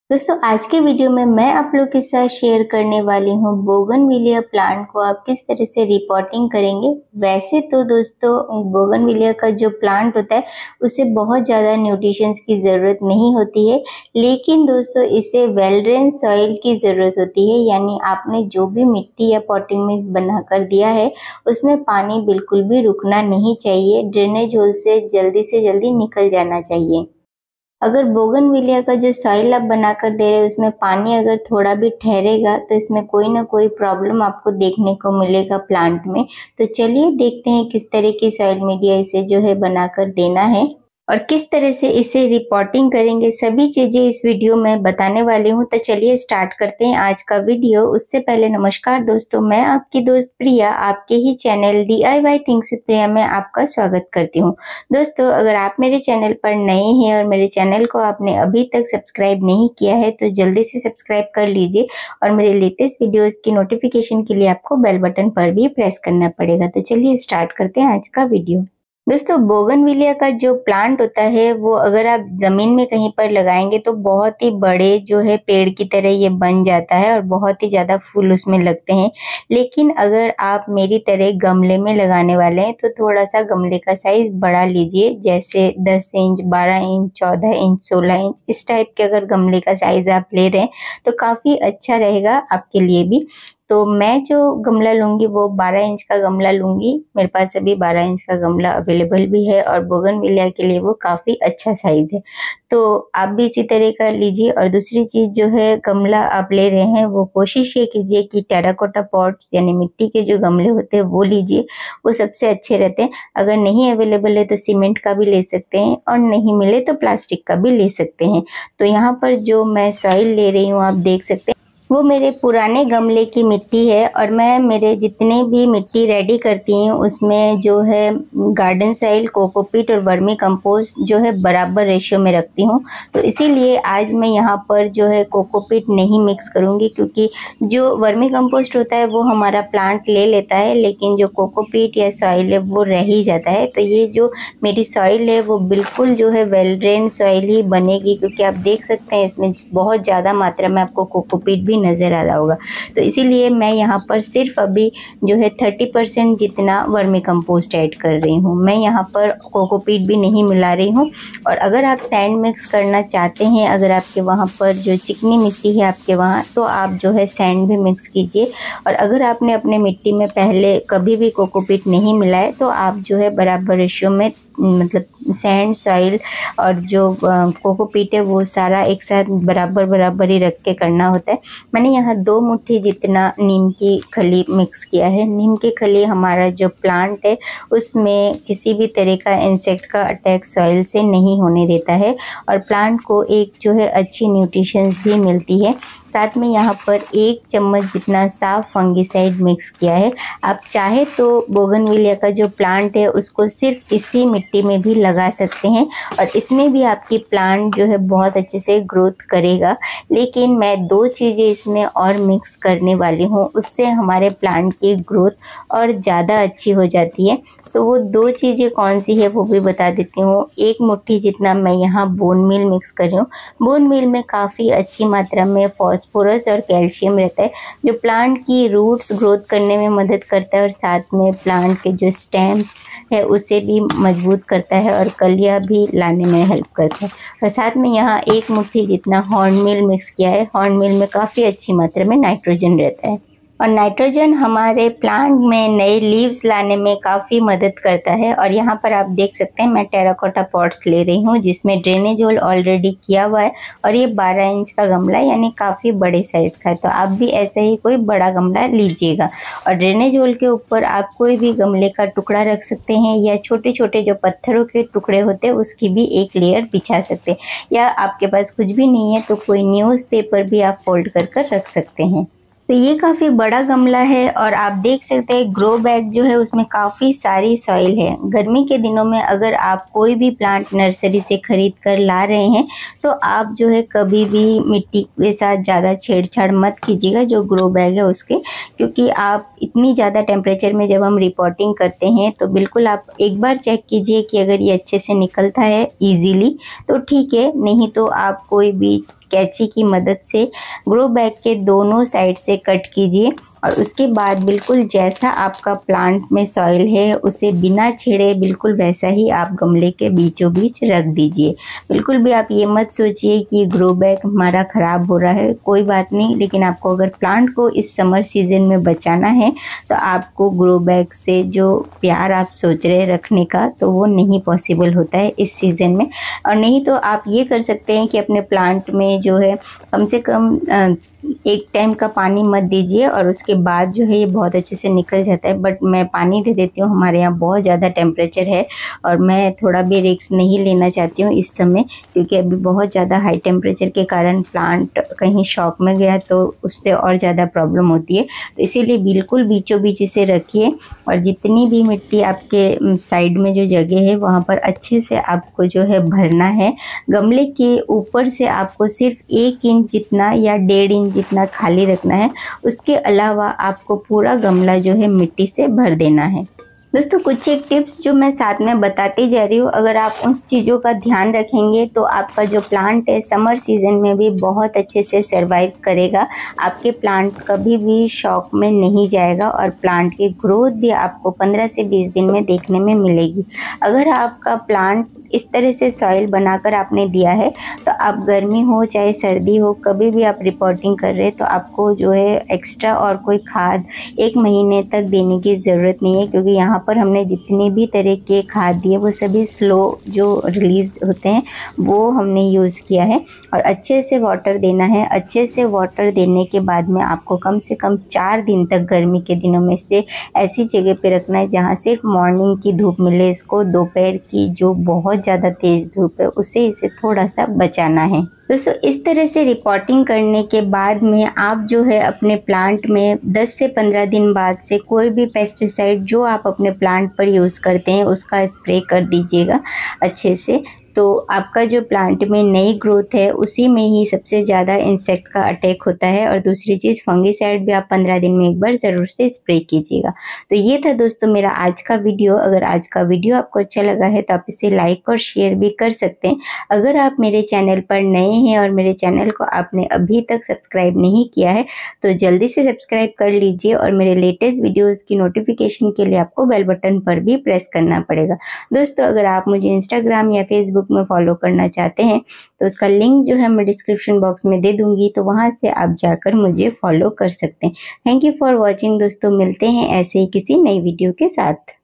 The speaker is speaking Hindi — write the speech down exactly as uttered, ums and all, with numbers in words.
दोस्तों आज के वीडियो में मैं आप लोग के साथ शेयर करने वाली हूँ बोगनविलिया प्लांट को आप किस तरह से रिपोर्टिंग करेंगे। वैसे तो दोस्तों बोगनविलिया का जो प्लांट होता है उसे बहुत ज़्यादा न्यूट्रिशंस की ज़रूरत नहीं होती है, लेकिन दोस्तों इसे वेल ड्रेन सॉइल की ज़रूरत होती है। यानी आपने जो भी मिट्टी या पॉटिंग मिक्स बना कर दिया है उसमें पानी बिल्कुल भी रुकना नहीं चाहिए, ड्रेनेज होल से जल्दी से जल्दी निकल जाना चाहिए। अगर बोगनविलिया का जो सॉइल आप बनाकर दे रहे हैं उसमें पानी अगर थोड़ा भी ठहरेगा तो इसमें कोई ना कोई प्रॉब्लम आपको देखने को मिलेगा प्लांट में। तो चलिए देखते हैं किस तरह की सॉइल मीडिया इसे जो है बनाकर देना है और किस तरह से इसे रिपोर्टिंग करेंगे, सभी चीजें इस वीडियो में बताने वाली हूँ। तो चलिए स्टार्ट करते हैं आज का वीडियो। उससे पहले नमस्कार दोस्तों, मैं आपकी दोस्त प्रिया आपके ही channel D I Y things with Priya में आपका स्वागत करती हूँ। दोस्तों अगर आप मेरे चैनल पर नए हैं और मेरे चैनल को आपने अभी तक सब्सक्राइब नहीं किया है तो जल्दी से सब्सक्राइब कर लीजिए और मेरे लेटेस्ट वीडियोज की नोटिफिकेशन के लिए आपको बेल बटन पर भी प्रेस करना पड़ेगा। तो चलिए स्टार्ट करते हैं आज का वीडियो। दोस्तों बोगनविलिया का जो प्लांट होता है वो अगर आप जमीन में कहीं पर लगाएंगे तो बहुत ही बड़े जो है पेड़ की तरह ये बन जाता है और बहुत ही ज्यादा फूल उसमें लगते हैं। लेकिन अगर आप मेरी तरह गमले में लगाने वाले हैं तो थोड़ा सा गमले का साइज बढ़ा लीजिए, जैसे दस इंच, बारह इंच, चौदह इंच, सोलह इंच इस टाइप के अगर गमले का साइज आप ले रहे हैं तो काफी अच्छा रहेगा आपके लिए भी। तो मैं जो गमला लूंगी वो बारह इंच का गमला लूंगी, मेरे पास अभी बारह इंच का गमला अवेलेबल भी है और बोगनविलिया के लिए वो काफी अच्छा साइज है। तो आप भी इसी तरह का लीजिए। और दूसरी चीज जो है गमला आप ले रहे हैं वो कोशिश ये कीजिए कि टेराकोटा पॉट्स यानी मिट्टी के जो गमले होते हैं वो लीजिए, वो सबसे अच्छे रहते हैं। अगर नहीं अवेलेबल है तो सीमेंट का भी ले सकते हैं और नहीं मिले तो प्लास्टिक का भी ले सकते हैं। तो यहाँ पर जो मैं सॉइल ले रही हूँ आप देख सकते हैं वो मेरे पुराने गमले की मिट्टी है और मैं मेरे जितने भी मिट्टी रेडी करती हूँ उसमें जो है गार्डन सॉइल, कोकोपीट और वर्मी कंपोस्ट जो है बराबर रेशियो में रखती हूँ। तो इसीलिए आज मैं यहाँ पर जो है कोकोपीट नहीं मिक्स करूँगी, क्योंकि जो वर्मी कंपोस्ट होता है वो हमारा प्लांट ले लेता है लेकिन जो कोकोपीट या सॉइल है वो रह ही जाता है। तो ये जो मेरी सॉइल है वो बिल्कुल जो है वेल ड्रेन सॉइल ही बनेगी, क्योंकि आप देख सकते हैं इसमें बहुत ज़्यादा मात्रा में आपको कोकोपीट भी नजर आ रहा होगा। तो इसीलिए मैं यहाँ पर सिर्फ अभी जो है तीस परसेंट जितना वर्मी कंपोस्ट ऐड कर रही हूँ। मैं यहाँ पर कोकोपीट भी नहीं मिला रही हूँ। और अगर आप सैंड मिक्स करना चाहते हैं, अगर आपके वहाँ पर जो चिकनी मिट्टी है आपके वहाँ, तो आप जो है सैंड भी मिक्स कीजिए। और अगर आपने अपने मिट्टी में पहले कभी भी कोकोपीट नहीं मिलाए तो आप जो है बराबर रेशियो में मतलब सैंड, सॉइल और जो कोकोपीट है वो सारा एक साथ बराबर बराबर ही रख के करना होता है। मैंने यहाँ दो मुट्ठी जितना नीम की खली मिक्स किया है। नीम की खली हमारा जो प्लांट है उसमें किसी भी तरह का इंसेक्ट का अटैक सॉइल से नहीं होने देता है और प्लांट को एक जो है अच्छी न्यूट्रिशंस भी मिलती है। साथ में यहाँ पर एक चम्मच जितना साफ फंगिसाइड मिक्स किया है। आप चाहे तो बोगनविलिया का जो प्लांट है उसको सिर्फ इसी मिट्टी में भी लगा सकते हैं और इसमें भी आपकी प्लांट जो है बहुत अच्छे से ग्रोथ करेगा। लेकिन मैं दो चीज़ें इसमें और मिक्स करने वाली हूँ, उससे हमारे प्लांट की ग्रोथ और ज़्यादा अच्छी हो जाती है। तो वो दो चीज़ें कौन सी है वो भी बता देती हूँ। एक मुट्ठी जितना मैं यहाँ बोन मील मिक्स कर रही हूँ। बोन मील में काफ़ी अच्छी मात्रा में फॉस्फोरस और कैल्शियम रहता है जो प्लांट की रूट्स ग्रोथ करने में मदद करता है और साथ में प्लांट के जो स्टेम है उसे भी मजबूत करता है और कलियाँ भी लाने में हेल्प करता है। और साथ में यहाँ एक मुट्ठी जितना हॉर्न मील मिक्स किया है। हॉर्न मील में काफ़ी अच्छी मात्रा में नाइट्रोजन रहता है और नाइट्रोजन हमारे प्लांट में नए लीव्स लाने में काफ़ी मदद करता है। और यहाँ पर आप देख सकते हैं मैं टेराकोटा पॉट्स ले रही हूँ जिसमें ड्रेनेज होल ऑलरेडी किया हुआ है और ये बारह इंच का गमला यानी काफ़ी बड़े साइज़ का है। तो आप भी ऐसे ही कोई बड़ा गमला लीजिएगा और ड्रेनेज होल के ऊपर आप कोई भी गमले का टुकड़ा रख सकते हैं या छोटे छोटे जो पत्थरों के टुकड़े होते हैं उसकी भी एक लेयर बिछा सकते हैं, या आपके पास कुछ भी नहीं है तो कोई न्यूज़पेपर भी आप फोल्ड कर कर रख सकते हैं। तो ये काफ़ी बड़ा गमला है और आप देख सकते हैं ग्रो बैग जो है उसमें काफ़ी सारी सॉइल है। गर्मी के दिनों में अगर आप कोई भी प्लांट नर्सरी से खरीद कर ला रहे हैं तो आप जो है कभी भी मिट्टी के साथ ज़्यादा छेड़छाड़ मत कीजिएगा जो ग्रो बैग है उसके, क्योंकि आप इतनी ज़्यादा टेम्परेचर में जब हम रिपोर्टिंग करते हैं तो बिल्कुल आप एक बार चेक कीजिए कि अगर ये अच्छे से निकलता है ईजीली तो ठीक है, नहीं तो आप कोई भी कैंची की मदद से ग्रो बैग के दोनों साइड से कट कीजिए और उसके बाद बिल्कुल जैसा आपका प्लांट में सॉइल है उसे बिना छेड़े बिल्कुल वैसा ही आप गमले के बीचों बीच रख दीजिए। बिल्कुल भी आप ये मत सोचिए कि ग्रो बैग हमारा ख़राब हो रहा है, कोई बात नहीं, लेकिन आपको अगर प्लांट को इस समर सीज़न में बचाना है तो आपको ग्रो बैग से जो प्यार आप सोच रहे रखने का तो वो नहीं पॉसिबल होता है इस सीज़न में। और नहीं तो आप ये कर सकते हैं कि अपने प्लांट में जो है कम से कम एक टाइम का पानी मत दीजिए और उसके बाद जो है ये बहुत अच्छे से निकल जाता है। बट मैं पानी दे देती हूँ, हमारे यहाँ बहुत ज़्यादा टेम्परेचर है और मैं थोड़ा भी रिस्क नहीं लेना चाहती हूँ इस समय, क्योंकि अभी बहुत ज़्यादा हाई टेम्परेचर के कारण प्लांट कहीं शॉक में गया तो उससे और ज़्यादा प्रॉब्लम होती है। तो इसीलिए बिल्कुल बीचों बीच इसे रखिए और जितनी भी मिट्टी आपके साइड में जो जगह है वहाँ पर अच्छे से आपको जो है भरना है। गमले के ऊपर से आपको सिर्फ एक इंच जितना या डेढ़ इंच जितना खाली रखना है, उसके अलावा आपको पूरा गमला जो है मिट्टी से भर देना है। दोस्तों कुछ एक टिप्स जो मैं साथ में बताती जा रही हूँ, अगर आप उन चीज़ों का ध्यान रखेंगे तो आपका जो प्लांट है समर सीज़न में भी बहुत अच्छे से सरवाइव करेगा। आपके प्लांट कभी भी शॉक में नहीं जाएगा और प्लांट की ग्रोथ भी आपको पंद्रह से बीस दिन में देखने में मिलेगी। अगर आपका प्लांट इस तरह से सॉइल बनाकर आपने दिया है तो आप गर्मी हो चाहे सर्दी हो कभी भी आप रिपोर्टिंग कर रहे हैं तो आपको जो है एक्स्ट्रा और कोई खाद एक महीने तक देने की ज़रूरत नहीं है, क्योंकि यहाँ पर हमने जितने भी तरह के खाद दिए वो सभी स्लो जो रिलीज़ होते हैं वो हमने यूज़ किया है। और अच्छे से वाटर देना है। अच्छे से वाटर देने के बाद में आपको कम से कम चार दिन तक गर्मी के दिनों में से ऐसी जगह पे रखना है जहाँ सिर्फ मॉर्निंग की धूप मिले इसको, दोपहर की जो बहुत ज़्यादा तेज़ धूप है उससे इसे थोड़ा सा बचाना है। दोस्तों इस तरह से रिपोर्टिंग करने के बाद में आप जो है अपने प्लांट में दस से पंद्रह दिन बाद से कोई भी पेस्टिसाइड जो आप अपने प्लांट पर यूज़ करते हैं उसका स्प्रे कर दीजिएगा अच्छे से। तो आपका जो प्लांट में नई ग्रोथ है उसी में ही सबसे ज़्यादा इंसेक्ट का अटैक होता है। और दूसरी चीज़ फंगीसाइड भी आप पंद्रह दिन में एक बार ज़रूर से स्प्रे कीजिएगा। तो ये था दोस्तों मेरा आज का वीडियो। अगर आज का वीडियो आपको अच्छा लगा है तो आप इसे लाइक और शेयर भी कर सकते हैं। अगर आप मेरे चैनल पर नए हैं और मेरे चैनल को आपने अभी तक सब्सक्राइब नहीं किया है तो जल्दी से सब्सक्राइब कर लीजिए और मेरे लेटेस्ट वीडियोज़ की नोटिफिकेशन के लिए आपको बेल बटन पर भी प्रेस करना पड़ेगा। दोस्तों अगर आप मुझे इंस्टाग्राम या फेसबुक में फॉलो करना चाहते हैं तो उसका लिंक जो है मैं डिस्क्रिप्शन बॉक्स में दे दूंगी, तो वहां से आप जाकर मुझे फॉलो कर सकते हैं। थैंक यू फॉर वॉचिंग दोस्तों, मिलते हैं ऐसे ही किसी नई वीडियो के साथ।